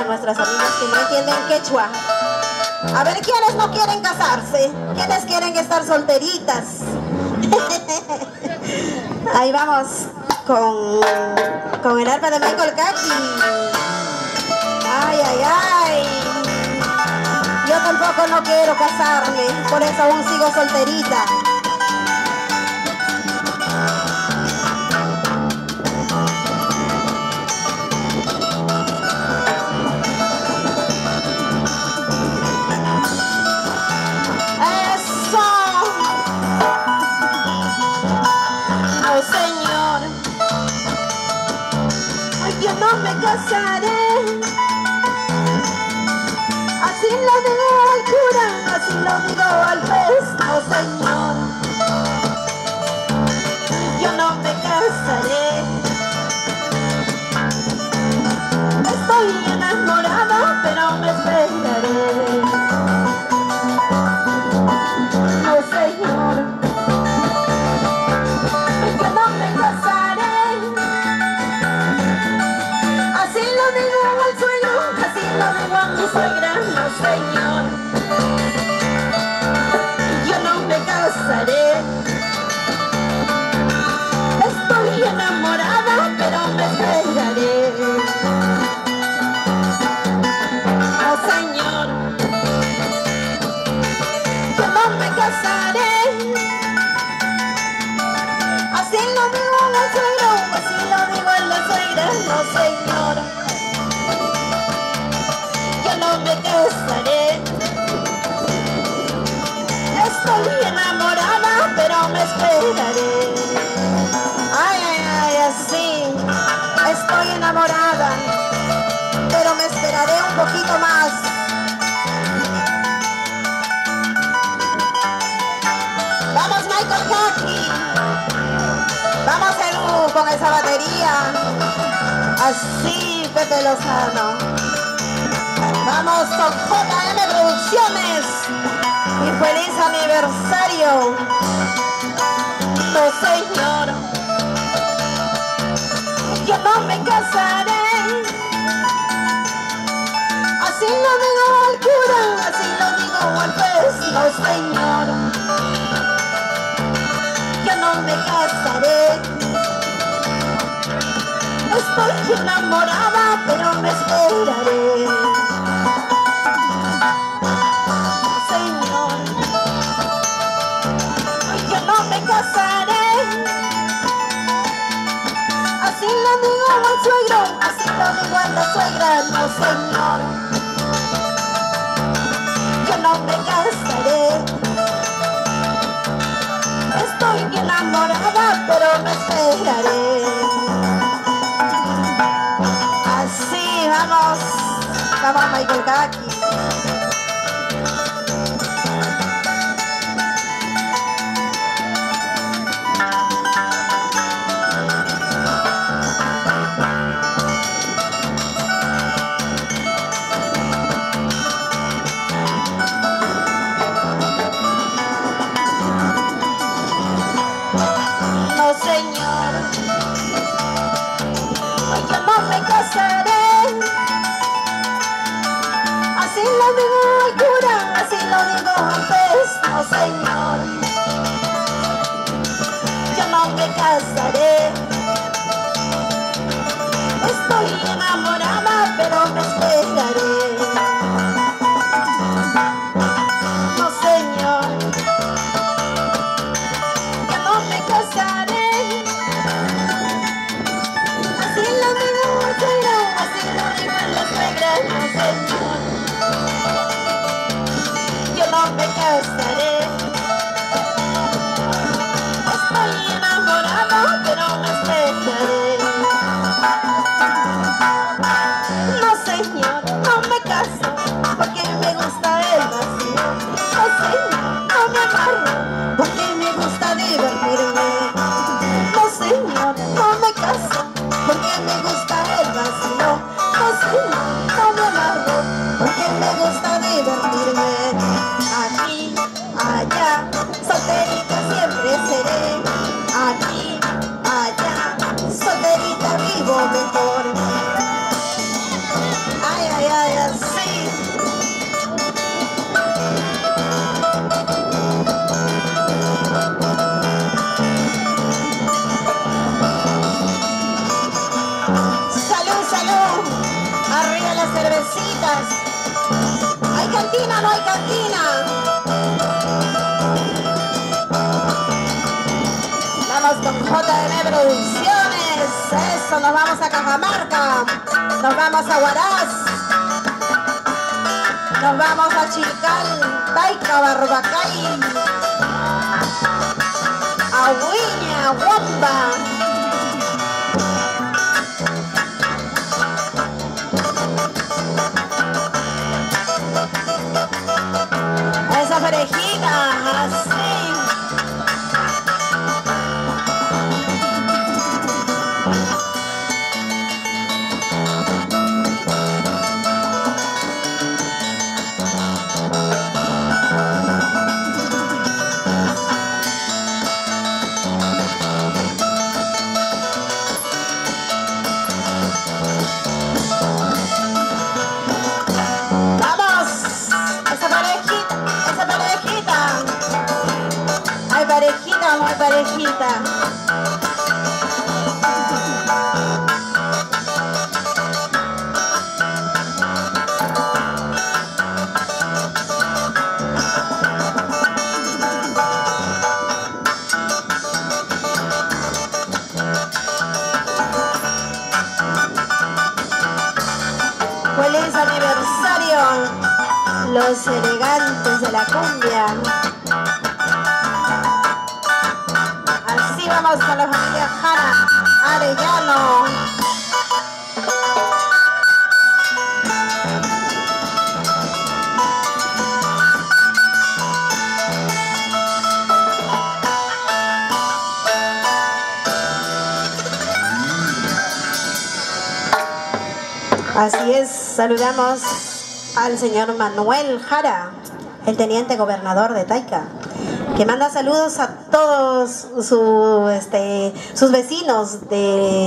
nuestras amigas que no entienden quechua. A ver, ¿quiénes no quieren casarse? ¿Quiénes quieren estar solteritas? Ahí vamos con el arpa de Michael Kaki. Ay, ay, ay. Yo tampoco no quiero casarme, por eso aún sigo solterita. Yo no me casaré, así lo digo al cura, así lo digo al pez, oh Señor. Yo no me casaré, estoy enamorada, pero me esperaré, oh Señor. Yo no me casaré, así lo digo al suegro, así lo digo a mi suegra, no Señor. Yo no me casaré, estoy enamorada, pero me esperaré, no Señor. Yo no me casaré, así lo digo al suegro, así lo digo a la suegra, no Señor. Yo no me casaré, estoy enamorada, pero me esperaré. Ay, ay, ay, así, estoy enamorada, pero me esperaré un poquito más. Vamos, Michael Kaki. Vamos, Elú, con esa batería. Así, Pepe Lozano. Vamos con JM Producciones. Y feliz aniversario. No, Señor. Yo no me casaré. Así lo digo al cura, así lo digo al pez. No, Señor. Yo no me casaré, estoy enamorada, pero me esperaré, Señor. Yo no me casaré, así lo digo al suegro, así lo digo a la suegra, no Señor. Yo no me casaré, estoy enamorada, pero me esperaré. Así, vamos. Vamos, Michael Kaki. No, Señor. Yo no me casaré, así lo digo al cura, así lo digo al pez, no Señor. Yo no me casaré, estoy enamorada, pero me esperaré, no Señor. Yo no me casaré, así lo digo al suegro, así lo digo a la suegra, no Señor. Yo no me casaré, estoy enamorada, pero me esperaré. No Señor, no me caso, porque me gusta el vacío. No Señor, no me amarro, porque me gusta divertirme. No Señor, no me caso, porque me gusta el vacío. No Señor, no me amarro, porque me gusta divertirme. Aquí, allá, solterita siempre seré. Aquí, allá, solterita vivo mejor. Ay, ay, ay. las cervecitas. ¿Hay cantina o no hay cantina? Vamos con JM Producciones. Eso, nos vamos a Cajamarca. Nos vamos a Huaraz. Nos vamos a Chilcal, Taica, Barbacay, Agüiña, Huamba. Esa parejita, así. Parejita, muy parejita. Feliz aniversario, los elegantes de la cumbia. Así vamos con la familia Jara Arellano. Así es, saludamos al señor Manuel Jara, el teniente gobernador de Taica, que manda saludos a todos sus vecinos de